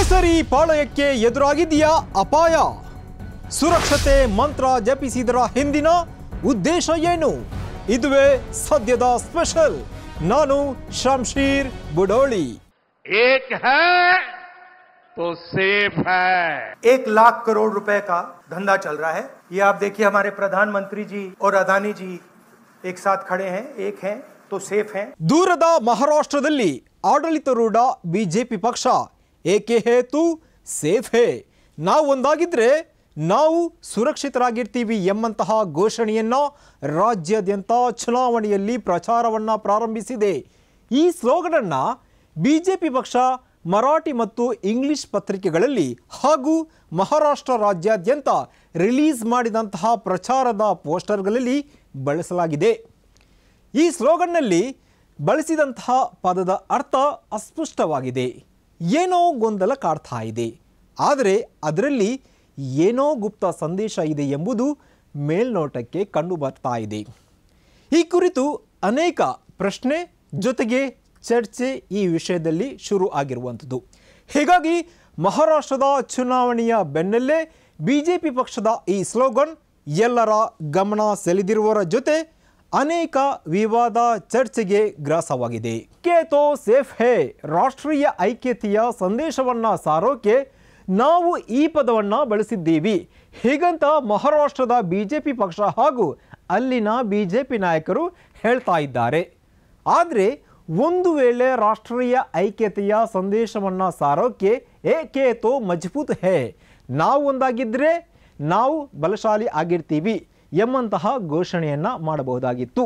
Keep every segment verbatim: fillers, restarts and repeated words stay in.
ಕೇಸರಿ ಪಾಳಯಕ್ಕೆ ಎದುರಾಗಿದೆಯಾ ಅಪಾಯ? ಸುರಕ್ಷತೆ ಮಂತ್ರ ಜಪಿಸಿದರ ಹಿಂದಿನ ಉದ್ದೇಶ ಏನು? ಇದುವೇ ಸದ್ಯದ ಸ್ಪೆಷಲ್. ನಾನು ಶಂಶೀರ್ ಬುಡೋಳಿ. एक है तो सेफ है. एक लाख करोड़ रुपए का धंधा चल रहा है. ये आप देखिए, हमारे प्रधानमंत्री जी और अदानी जी एक साथ खड़े हैं. एक हैं तो सेफ हैं. ದೂರದ ಮಹಾರಾಷ್ಟ್ರದಲ್ಲಿ ಆಡಳಿತಾರೂಢ ಬಿಜೆಪಿ ಪಕ್ಷ ಏಕೆ ಹೇತು ಸೇಫ್ ಹೇ, ನಾವು ಒಂದಾಗಿದ್ರೆ ನಾವು ಸುರಕ್ಷಿತರಾಗಿರ್ತೀವಿ ಎಂಬಂತಹ ಘೋಷಣೆಯನ್ನ ರಾಜ್ಯಾದ್ಯಂತ ಚುನಾವಣೆಯಲ್ಲಿ ಪ್ರಚಾರವನ್ನ ಪ್ರಾರಂಭಿಸಿದೆ. ಈ ಸ್ಲೋಗನ್ ಅನ್ನ ಬಿಜೆಪಿ ಪಕ್ಷ ಮರಾಠಿ ಮತ್ತು ಇಂಗ್ಲಿಷ್ ಪತ್ರಿಕೆಗಳಲ್ಲಿ ಹಾಗೂ ಮಹಾರಾಷ್ಟ್ರ ರಾಜ್ಯಾದ್ಯಂತ ರಿಲೀಸ್ ಮಾಡಿದಂತಹ ಪ್ರಚಾರದ ಪೋಸ್ಟರ್ಗಳಲ್ಲಿ ಬಳಸಲಾಗಿದೆ. ಈ ಸ್ಲೋಗನ್ನಲ್ಲಿ ಬಳಸಿದಂತಹ ಪದದ ಅರ್ಥ ಅಸ್ಪಷ್ಟವಾಗಿದೆ. ಏನೋ ಗೊಂದಲ ಕಾಡ್ತಾ ಇದೆ, ಆದರೆ ಅದರಲ್ಲಿ ಏನೋ ಗುಪ್ತ ಸಂದೇಶ ಇದೆ ಎಂಬುದು ಮೇಲ್ನೋಟಕ್ಕೆ ಕಂಡು ಬರ್ತಾ ಇದೆ. ಈ ಕುರಿತು ಅನೇಕ ಪ್ರಶ್ನೆ ಜೊತೆಗೆ ಚರ್ಚೆ ಈ ವಿಷಯದಲ್ಲಿ ಶುರು ಆಗಿರುವಂಥದ್ದು. ಹೀಗಾಗಿ ಮಹಾರಾಷ್ಟ್ರದ ಚುನಾವಣೆಯ ಬೆನ್ನಲ್ಲೇ ಬಿಜೆಪಿ ಪಕ್ಷದ ಈ ಸ್ಲೋಗನ್ ಎಲ್ಲರ ಗಮನ ಸೆಳೆದಿರುವವರ ಜೊತೆ ಅನೇಕ ವಿವಾದ ಚರ್ಚೆಗೆ ಗ್ರಾಸವಾಗಿದೆ. ಕೇತೋ ಸೇಫ್ ಹೇ, ರಾಷ್ಟ್ರೀಯ ಐಕ್ಯತೆಯ ಸಂದೇಶವನ್ನು ಸಾರೋಕೆ ನಾವು ಈ ಪದವನ್ನು ಬಳಸಿದ್ದೀವಿ. ಹೀಗಂತ ಮಹಾರಾಷ್ಟ್ರದ ಬಿಜೆಪಿ ಪಕ್ಷ ಹಾಗೂ ಅಲ್ಲಿನ ಬಿಜೆಪಿ ನಾಯಕರು ಹೇಳ್ತಾ ಇದ್ದಾರೆ. ಆದರೆ ಒಂದು ವೇಳೆ ರಾಷ್ಟ್ರೀಯ ಐಕ್ಯತೆಯ ಸಂದೇಶವನ್ನು ಸಾರೋಕೆ ಏಕೆ ತೋ ಮಜಬೂತ್ ಹೇ, ನಾವು ಒಂದಾಗಿದ್ದರೆ ನಾವು ಬಲಶಾಲಿ ಆಗಿರ್ತೀವಿ ಎಂಬಂತಹ ಘೋಷಣೆಯನ್ನು ಮಾಡಬಹುದಾಗಿತ್ತು.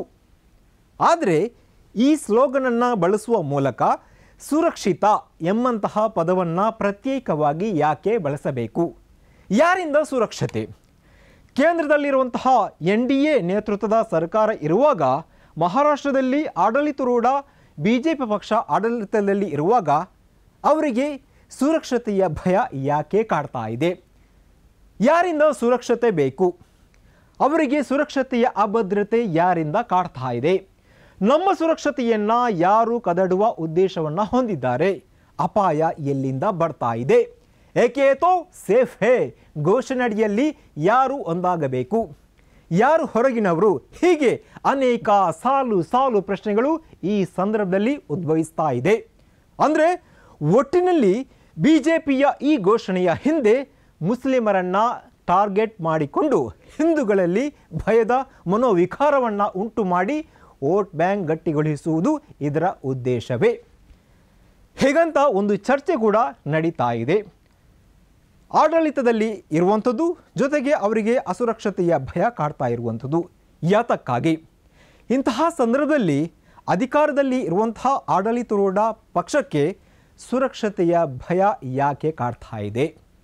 ಆದರೆ ಈ ಸ್ಲೋಗನನ್ನು ಬಳಸುವ ಮೂಲಕ ಸುರಕ್ಷಿತ ಎಂಬಂತಹ ಪದವನ್ನು ಪ್ರತ್ಯೇಕವಾಗಿ ಯಾಕೆ ಬಳಸಬೇಕು? ಯಾರಿಂದ ಸುರಕ್ಷತೆ? ಕೇಂದ್ರದಲ್ಲಿರುವಂತಹ ಎನ್ ಡಿ ಎ ನೇತೃತ್ವದ ಸರ್ಕಾರ ಇರುವಾಗ, ಮಹಾರಾಷ್ಟ್ರದಲ್ಲಿ ಆಡಳಿತಾರೂಢ ಬಿಜೆಪಿ ಪಕ್ಷ ಆಡಳಿತದಲ್ಲಿ ಇರುವಾಗ ಅವರಿಗೆ ಸುರಕ್ಷತೆಯ ಭಯ ಯಾಕೆ ಕಾಡ್ತಾ ಇದೆ? ಯಾರಿಂದ ಸುರಕ್ಷತೆ ಬೇಕು? ಅವರಿಗೆ ಸುರಕ್ಷತೆಯ ಅಭದ್ರತೆ ಯಾರಿಂದ ಕಾಡ್ತಾ ಇದೆ? ನಮ್ಮ ಸುರಕ್ಷತೆಯನ್ನು ಯಾರು ಕದಡುವ ಉದ್ದೇಶವನ್ನು ಹೊಂದಿದ್ದಾರೆ? ಅಪಾಯ ಎಲ್ಲಿಂದ ಬರ್ತಾ ಇದೆ? ಏಕೆ ತೋ ಸೇಫ್ ಹೇ ಘೋಷಣೆಯಡಿಯಲ್ಲಿ ಯಾರು ಒಂದಾಗಬೇಕು, ಯಾರು ಹೊರಗಿನವರು? ಹೀಗೆ ಅನೇಕ ಸಾಲು ಸಾಲು ಪ್ರಶ್ನೆಗಳು ಈ ಸಂದರ್ಭದಲ್ಲಿ ಉದ್ಭವಿಸ್ತಾ ಇದೆ. ಅಂದರೆ ಒಟ್ಟಿನಲ್ಲಿ ಬಿಜೆಪಿಯ ಈ ಘೋಷಣೆಯ ಹಿಂದೆ ಮುಸ್ಲಿಮರನ್ನು ಟಾರ್ಗೆಟ್ ಮಾಡಿಕೊಂಡು ಹಿಂದೂಗಳಲ್ಲಿ ಭಯದ ಮನೋವಿಕಾರವನ್ನು ಉಂಟು ಮಾಡಿ ವೋಟ್ ಬ್ಯಾಂಕ್ ಗಟ್ಟಿಗೊಳಿಸುವುದು ಇದರ ಉದ್ದೇಶವೇ? ಹೀಗಂತ ಒಂದು ಚರ್ಚೆ ಕೂಡ ನಡೀತಾ ಇದೆ. ಆಡಳಿತದಲ್ಲಿ ಇರುವಂಥದ್ದು ಜೊತೆಗೆ ಅವರಿಗೆ ಅಸುರಕ್ಷತೆಯ ಭಯ ಕಾಡ್ತಾ ಇರುವಂಥದ್ದು ಯಾತಕ್ಕಾಗಿ? ಇಂತಹ ಸಂದರ್ಭದಲ್ಲಿ ಅಧಿಕಾರದಲ್ಲಿ ಇರುವಂತಹ ಆಡಳಿತಾರೂಢ ಪಕ್ಷಕ್ಕೆ ಸುರಕ್ಷತೆಯ ಭಯ ಯಾಕೆ ಕಾಡ್ತಾ ಇದೆ?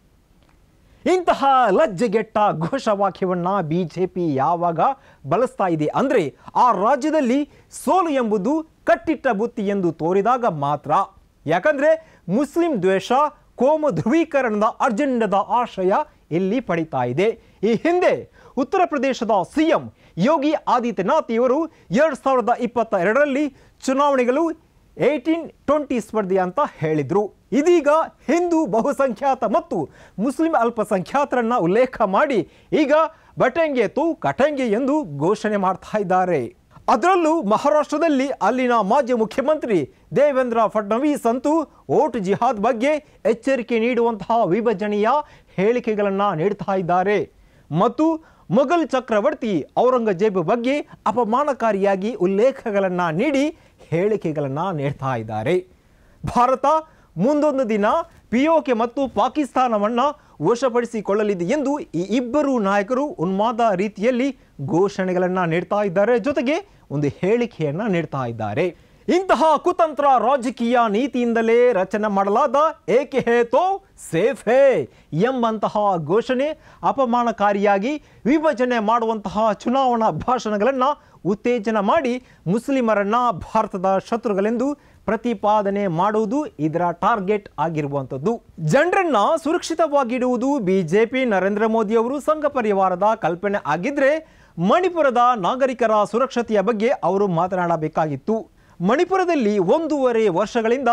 ಇಂತಹ ಲಜ್ಜೆಗೆಟ್ಟ ಘೋಷವಾಕ್ಯವನ್ನು ಬಿ ಜೆ ಪಿ ಯಾವಾಗ ಬಳಸ್ತಾ ಇದೆ ಅಂದರೆ ಆ ರಾಜ್ಯದಲ್ಲಿ ಸೋಲು ಎಂಬುದು ಕಟ್ಟಿಟ್ಟ ಬುತ್ತಿ ಎಂದು ತೋರಿದಾಗ ಮಾತ್ರ. ಯಾಕಂದರೆ ಮುಸ್ಲಿಂ ದ್ವೇಷ, ಕೋಮು ಧ್ರುವೀಕರಣದ ಅರ್ಜೆಂಡದ ಆಶಯ ಇಲ್ಲಿ ಪಡಿತಾ ಇದೆ. ಈ ಹಿಂದೆ ಉತ್ತರ ಪ್ರದೇಶದ ಸಿ ಎಂ ಯೋಗಿ ಆದಿತ್ಯನಾಥ್ ಇವರು ಎರಡು ಸಾವಿರದ ಇಪ್ಪತ್ತ ಎರಡರಲ್ಲಿ ಚುನಾವಣೆಗಳು ಏಯ್ಟೀನ್ ಟ್ವೆಂಟಿ ಸ್ಪರ್ಧೆ ಅಂತ ಹೇಳಿದರು. ಇದೀಗ ಹಿಂದೂ ಬಹುಸಂಖ್ಯಾತ ಮತ್ತು ಮುಸ್ಲಿಂ ಅಲ್ಪಸಂಖ್ಯಾತರನ್ನ ಉಲ್ಲೇಖ ಮಾಡಿ ಈಗ ಬಟೆಂಗೆ ತೂ ಕಟೆಂಗೆ ಎಂದು ಘೋಷಣೆ ಮಾಡ್ತಾ ಇದ್ದಾರೆ. ಅದರಲ್ಲೂ ಮಹಾರಾಷ್ಟ್ರದಲ್ಲಿ ಅಲ್ಲಿನ ಮಾಜಿ ಮುಖ್ಯಮಂತ್ರಿ ದೇವೇಂದ್ರ ಫಡ್ನವೀಸ್ ಅಂತೂ ವೋಟ್ ಜಿಹಾದ್ ಬಗ್ಗೆ ಎಚ್ಚರಿಕೆ ನೀಡುವಂತಹ ವಿಭಜನೆಯ ಹೇಳಿಕೆಗಳನ್ನು ನೀಡ್ತಾ ಇದ್ದಾರೆ ಮತ್ತು ಮೊಘಲ್ ಚಕ್ರವರ್ತಿ ಔರಂಗಜೇಬ್ ಬಗ್ಗೆ ಅಪಮಾನಕಾರಿಯಾಗಿ ಉಲ್ಲೇಖಗಳನ್ನು ನೀಡಿ ಹೇಳಿಕೆಗಳನ್ನು ನೀಡ್ತಾ ಇದ್ದಾರೆ. ಭಾರತ ಮುಂದೊಂದು ದಿನ ಪಿ ಒ ಕೆ ಮತ್ತು ಪಾಕಿಸ್ತಾನವನ್ನು ವಶಪಡಿಸಿಕೊಳ್ಳಲಿದೆ ಎಂದು ಈ ಇಬ್ಬರು ನಾಯಕರು ಉನ್ಮಾದ ರೀತಿಯಲ್ಲಿ ಘೋಷಣೆಗಳನ್ನು ನೀಡ್ತಾ ಇದ್ದಾರೆ, ಜೊತೆಗೆ ಒಂದು ಹೇಳಿಕೆಯನ್ನು ನೀಡ್ತಾ ಇದ್ದಾರೆ. ಇಂತಹ ಕುತಂತ್ರ ರಾಜಕೀಯ ನೀತಿಯಿಂದಲೇ ರಚನೆ ಮಾಡಲಾದ ಏಕೆ ಹೇ ತೋ ಸೇಫ್ ಹೇ ಎಂಬಂತಹ ಘೋಷಣೆ ಅಪಮಾನಕಾರಿಯಾಗಿ ವಿಭಜನೆ ಮಾಡುವಂತಹ ಚುನಾವಣಾ ಭಾಷಣಗಳನ್ನು ಉತ್ತೇಜನ ಮಾಡಿ ಮುಸ್ಲಿಮರನ್ನ ಭಾರತದ ಶತ್ರುಗಳೆಂದು ಪ್ರತಿಪಾದನೆ ಮಾಡುವುದು ಇದರ ಟಾರ್ಗೆಟ್ ಆಗಿರುವಂಥದ್ದು. ಜನರನ್ನ ಸುರಕ್ಷಿತವಾಗಿಡುವುದು ಬಿಜೆಪಿ ನರೇಂದ್ರ ಮೋದಿ ಅವರು ಸಂಘ ಪರಿವಾರದ ಕಲ್ಪನೆ ಆಗಿದ್ರೆ ಮಣಿಪುರದ ನಾಗರಿಕರ ಸುರಕ್ಷತೆಯ ಬಗ್ಗೆ ಅವರು ಮಾತನಾಡಬೇಕಾಗಿತ್ತು. ಮಣಿಪುರದಲ್ಲಿ ಒಂದೂವರೆ ವರ್ಷಗಳಿಂದ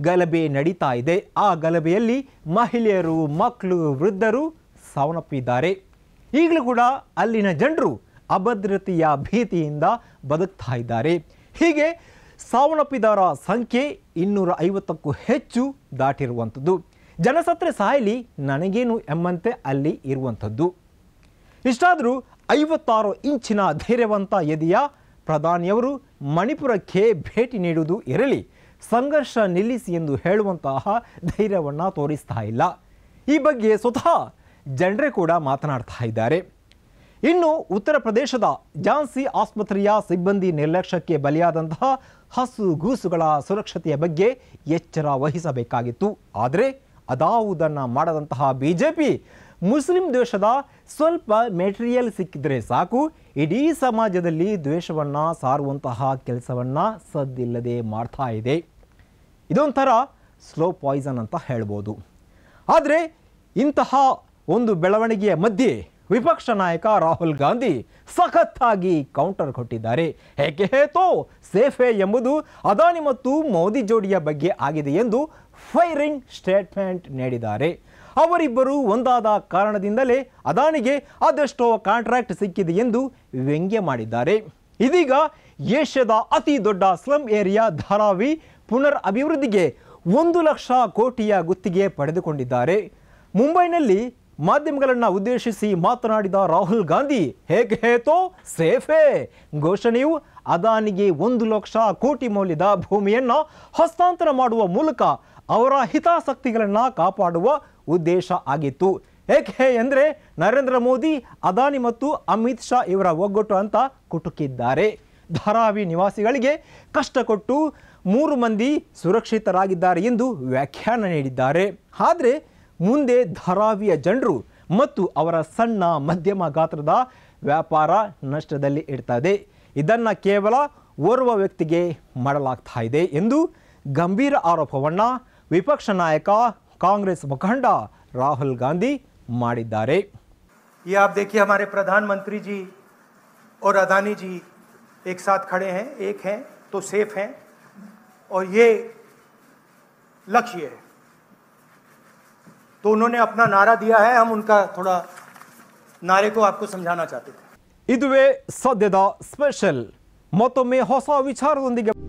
ಗಲಭೆ ನಡೀತಾ ಇದೆ. ಆ ಗಲಭೆಯಲ್ಲಿ ಮಹಿಳೆಯರು, ಮಕ್ಕಳು, ವೃದ್ಧರು ಸಾವನ್ನಪ್ಪಿದ್ದಾರೆ. ಈಗಲೂ ಕೂಡ ಅಲ್ಲಿನ ಜನರು ಅಭದ್ರತೆಯ ಭೀತಿಯಿಂದ ಬದುಕ್ತಾ ಇದ್ದಾರೆ. ಹೀಗೆ ಸಾವನ್ನಪ್ಪಿದವರ ಸಂಖ್ಯೆ ಇನ್ನೂರ ಐವತ್ತಕ್ಕೂ ಹೆಚ್ಚು ದಾಟಿರುವಂಥದ್ದು. ಜನಸತ್ರೆ ಸಾಯಲಿ ನನಗೇನು ಎಂಬಂತೆ ಅಲ್ಲಿ ಇರುವಂಥದ್ದು. ಇಷ್ಟಾದರೂ ಐವತ್ತಾರು ಇಂಚಿನ ಧೈರ್ಯವಂತ ಎದೆಯ ಪ್ರಧಾನಿಯವರು ಮಣಿಪುರಕ್ಕೆ ಭೇಟಿ ನೀಡುವುದು ಇರಲಿ, ಸಂಘರ್ಷ ನಿಲ್ಲಿಸಿ ಎಂದು ಹೇಳುವಂತಹ ಧೈರ್ಯವನ್ನು ತೋರಿಸ್ತಾ ಇಲ್ಲ. ಈ ಬಗ್ಗೆ ಸ್ವತಃ ಜನರೇ ಕೂಡ ಮಾತನಾಡ್ತಾ ಇದ್ದಾರೆ. ಇನ್ನು ಉತ್ತರ ಪ್ರದೇಶದ ಝಾನ್ಸಿ ಆಸ್ಪತ್ರೆಯ ಸಿಬ್ಬಂದಿ ನಿರ್ಲಕ್ಷ್ಯಕ್ಕೆ ಬಲಿಯಾದಂತಹ ಹಸು ಗೂಸುಗಳ ಸುರಕ್ಷತೆಯ ಬಗ್ಗೆ ಎಚ್ಚರ ವಹಿಸಬೇಕಾಗಿತ್ತು. ಆದರೆ ಅದಾವುದನ್ನು ಮಾಡದಂತಹ ಬಿಜೆಪಿ ಮುಸ್ಲಿಂ ದ್ವೇಷದ ಸ್ವಲ್ಪ ಮೆಟೀರಿಯಲ್ ಸಿಕ್ಕಿದ್ರೆ ಸಾಕು, ಇಡೀ ಸಮಾಜದಲ್ಲಿ ದ್ವೇಷವನ್ನು ಸಾರುವಂತಹ ಕೆಲಸವನ್ನು ಸದ್ದಿಲ್ಲದೆ ಮಾಡ್ತಾ ಇದೆ. ಇದೊಂಥರ ಸ್ಲೋ ಪಾಯ್ಸನ್ ಅಂತ ಹೇಳ್ಬೋದು. ಆದರೆ ಇಂತಹ ಒಂದು ಬೆಳವಣಿಗೆಯ ಮಧ್ಯೆ ವಿಪಕ್ಷ ನಾಯಕ ರಾಹುಲ್ ಗಾಂಧಿ ಸಖತ್ತಾಗಿ ಕೌಂಟರ್ ಕೊಟ್ಟಿದ್ದಾರೆ. ಏಕೆ ಹೇತೋ ಸೇಫೆ ಎಂಬುದು ಅದಾನಿ ಮತ್ತು ಮೋದಿ ಜೋಡಿಯ ಬಗ್ಗೆ ಆಗಿದೆ ಎಂದು ಫೈರಿಂಗ್ ಸ್ಟೇಟ್ಮೆಂಟ್ ನೀಡಿದ್ದಾರೆ. ಅವರಿಬ್ಬರು ಒಂದಾದ ಕಾರಣದಿಂದಲೇ ಅದಾನಿಗೆ ಅದೆಷ್ಟೋ ಕಾಂಟ್ರಾಕ್ಟ್ ಸಿಕ್ಕಿದೆ ಎಂದು ವ್ಯಂಗ್ಯ ಮಾಡಿದ್ದಾರೆ. ಇದೀಗ ಏಷ್ಯಾದ ಅತಿ ದೊಡ್ಡ ಸ್ಲಮ್ ಏರಿಯಾ ಧಾರಾವಿ ಪುನರ್ ಅಭಿವೃದ್ಧಿಗೆ ಒಂದು ಲಕ್ಷ ಕೋಟಿಯ ಗುತ್ತಿಗೆ ಪಡೆದುಕೊಂಡಿದ್ದಾರೆ. ಮುಂಬೈನಲ್ಲಿ ಮಾಧ್ಯಮಗಳನ್ನು ಉದ್ದೇಶಿಸಿ ಮಾತನಾಡಿದ ರಾಹುಲ್ ಗಾಂಧಿ ಹೇಗೆ ಹೇತೋ ಸೇಫೆ ಘೋಷಣೆಯು ಅದಾನಿಗೆ ಒಂದು ಲಕ್ಷ ಕೋಟಿ ಮೌಲ್ಯದ ಭೂಮಿಯನ್ನು ಹಸ್ತಾಂತರ ಮಾಡುವ ಮೂಲಕ ಅವರ ಹಿತಾಸಕ್ತಿಗಳನ್ನು ಕಾಪಾಡುವ ಉದ್ದೇಶ ಆಗಿತ್ತು. ಏಕೆ ಅಂದರೆ ನರೇಂದ್ರ ಮೋದಿ, ಅದಾನಿ ಮತ್ತು ಅಮಿತ್ ಶಾ ಇವರ ಒಗ್ಗಟ್ಟು ಅಂತ ಕುಟುಕಿದ್ದಾರೆ. ಧಾರಾವಿ ನಿವಾಸಿಗಳಿಗೆ ಕಷ್ಟ ಕೊಟ್ಟು ಮೂರು ಮಂದಿ ಸುರಕ್ಷಿತರಾಗಿದ್ದಾರೆ ಎಂದು ವ್ಯಾಖ್ಯಾನ ನೀಡಿದ್ದಾರೆ. ಆದರೆ ಮುಂದೆ ಧಾರಾವಿಯ ಜನರು ಮತ್ತು ಅವರ ಸಣ್ಣ ಮಧ್ಯಮ ಗಾತ್ರದ ವ್ಯಾಪಾರ ನಷ್ಟದಲ್ಲಿ ಇರ್ತದೆ. ಇದನ್ನು ಕೇವಲ ಓರ್ವ ವ್ಯಕ್ತಿಗೆ ಮಾಡಲಾಗ್ತಾ ಇದೆ ಎಂದು ಗಂಭೀರ ಆರೋಪವನ್ನು ವಿಪಕ್ಷ ನಾಯಕ ಕಾಂಗ್ರೆಸ್ ಮುಖಂಡ ರಾಹುಲ್ ಗಾಂಧಿ ಮಾಡಿದ್ದಾರೆ. ये आप देखिए हमारे प्रधानमंत्री जी और अदानी जी एक साथ खड़े हैं, एक हैं तो सेफ हैं और ये लक्ष्य है. तो उन्होंने अपना नारा दिया है, हम उनका थोड़ा नारे को आपको समझाना चाहते थे. ಇದುವೇ ಸದ್ಯದ ಸ್ಪೆಷಲ್. ಮತ್ತೊಮ್ಮೆ ಹೊಸ ವಿಚಾರದೊಂದಿಗೆ